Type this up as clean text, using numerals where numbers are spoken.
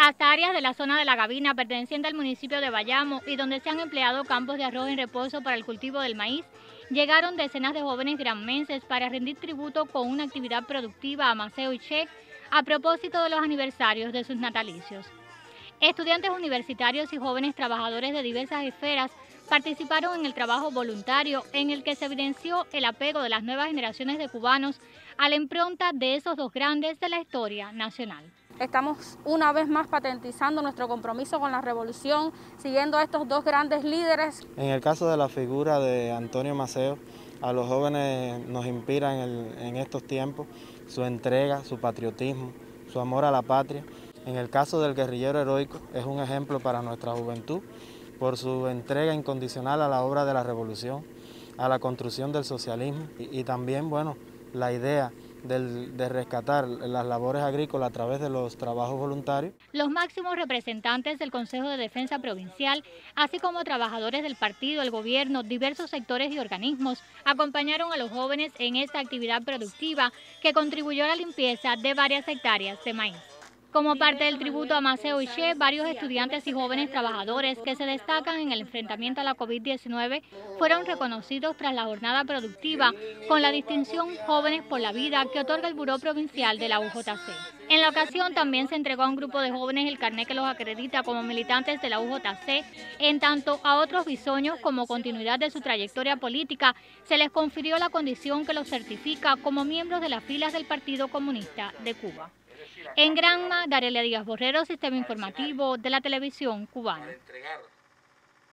hasta áreas de la zona de La Gavina perteneciente al municipio de Bayamo y donde se han empleado campos de arroz en reposo para el cultivo del maíz, llegaron decenas de jóvenes granmenses para rendir tributo con una actividad productiva a Maceo y Che a propósito de los aniversarios de sus natalicios. Estudiantes universitarios y jóvenes trabajadores de diversas esferas participaron en el trabajo voluntario en el que se evidenció el apego de las nuevas generaciones de cubanos a la impronta de esos dos grandes de la historia nacional. Estamos una vez más patentizando nuestro compromiso con la revolución, siguiendo a estos dos grandes líderes. En el caso de la figura de Antonio Maceo, a los jóvenes nos inspira en estos tiempos su entrega, su patriotismo, su amor a la patria. En el caso del guerrillero heroico, es un ejemplo para nuestra juventud por su entrega incondicional a la obra de la revolución, a la construcción del socialismo y también, bueno, la idea de rescatar las labores agrícolas a través de los trabajos voluntarios. Los máximos representantes del Consejo de Defensa Provincial, así como trabajadores del partido, el gobierno, diversos sectores y organismos, acompañaron a los jóvenes en esta actividad productiva que contribuyó a la limpieza de varias hectáreas de maíz. Como parte del tributo a Maceo y Che, varios estudiantes y jóvenes trabajadores que se destacan en el enfrentamiento a la COVID-19 fueron reconocidos tras la jornada productiva con la distinción Jóvenes por la Vida que otorga el Buró Provincial de la UJC. En la ocasión también se entregó a un grupo de jóvenes el carnet que los acredita como militantes de la UJC, en tanto a otros bisoños, como continuidad de su trayectoria política, se les confirió la condición que los certifica como miembros de las filas del Partido Comunista de Cuba. En Granma, Darelia Díaz Borrero, Sistema Informativo de la Televisión Cubana.